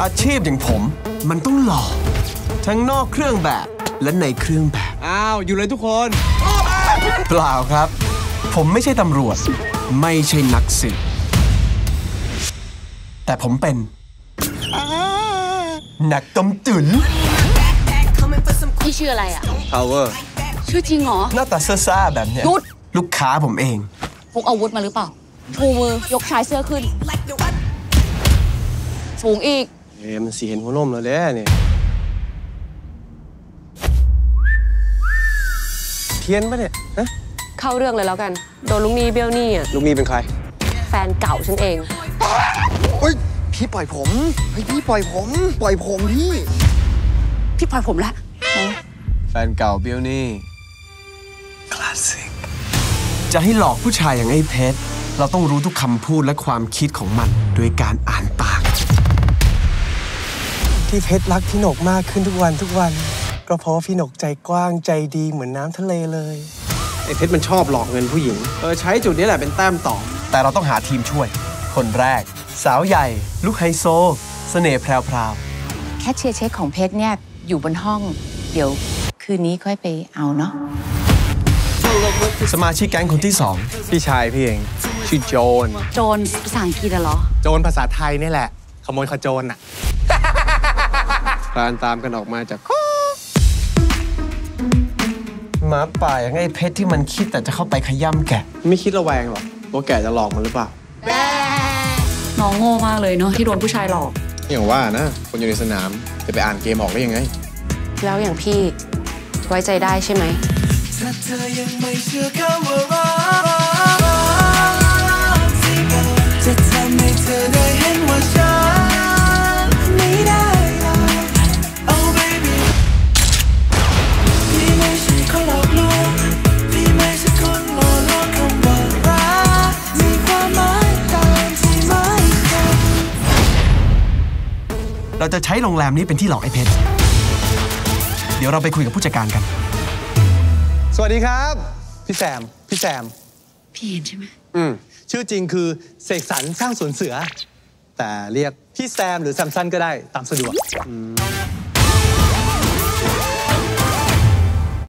อาชีพอย่างผมมันต้องหล่อทั้งนอกเครื่องแบบและในเครื่องแบบอ้าวอยู่เลยทุกคนเปล่าครับผมไม่ใช่ตำรวจไม่ใช่นักสืบแต่ผมเป็นนักต้มตุ๋นพี่ชื่ออะไรอ่ะ Power ชื่อจริงเหรอหน้าตาซ่าๆแบบเนี้ยลูกค้าผมเองพกอาวุธมาหรือเปล่าชูมือยกชายเสื้อขึ้นสูงอีกมันสีเห็นหัวนมแล้วแหละเนี่ยเทียนปะเนี่ยนะเข้าเรื่องเลยแล้วกันโดนลุงนี่เบี้ยวนี่อ่ะลุงนี่เป็นใครแฟนเก่าฉันเองเฮ้ยพี่ปล่อยผมพี่ปล่อยผมพี่ปล่อยผมละแฟนเก่าเบี้ยวนี่คลาสสิกจะให้หลอกผู้ชายอย่างไอ้เพชรเราต้องรู้ทุกคำพูดและความคิดของมันโดยการอ่านปากที่เพชรรักพี่หนกมากขึ้นทุกวันก็เพราะว่าพี่หนกใจกว้างใจดีเหมือนน้ำทะเลเลยไอ้เพชรมันชอบหลอกเงินผู้หญิงใช้จุดนี้แหละเป็นแต้มต่อแต่เราต้องหาทีมช่วยคนแรกสาวใหญ่ลูกไฮโซเสน่ห์แพรวแคชเชียร์เช็คของเพชรเนี่ยอยู่บนห้องเดี๋ยวคืนนี้ค่อยไปเอาเนาะสมาชิกแก๊งคนที่สองพี่ชายพี่เองชื่อโจนภาษาอังกฤษเหรอโจรภาษาไทยนี่แหละขโมยขโจรน่ะคลานตามกันออกมาจากหมาป่าอย่างไอ้เพชรที่มันคิดแต่จะเข้าไปขย้ำแกะไม่คิดระแวงหรอกว่าแกจะหลอกมันหรือเปล่าน้องโง่มากเลยเนาะที่โดนผู้ชายหลอกอย่างว่านะคนอยู่ในสนามจะไปอ่านเกมออกได้ยังไงแล้วอย่างพี่ไว้ใจได้ใช่ไหมถ้าเธอยังไม่เชื่อคำว่ารักจะทำให้เธอได้เห็นว่าฉันไม่ได้หรอก Oh baby พี่ไม่ใช่คนหลอกลวงพี่ไม่ใช่คนหลอกลวงคำว่ารักมีความหมายตามที่หมายเราจะใช้โรงแรมนี้เป็นที่หลอกไอ้เพชรเดี๋ยวเราไปคุยกับผู้จัดการกันสวัสดีครับพี่แซมพี่เห็นใช่ไหมชื่อจริงคือเสกสรรสร้างสวนเสือแต่เรียกพี่แซมหรือแซมสันก็ได้ตามสะดวก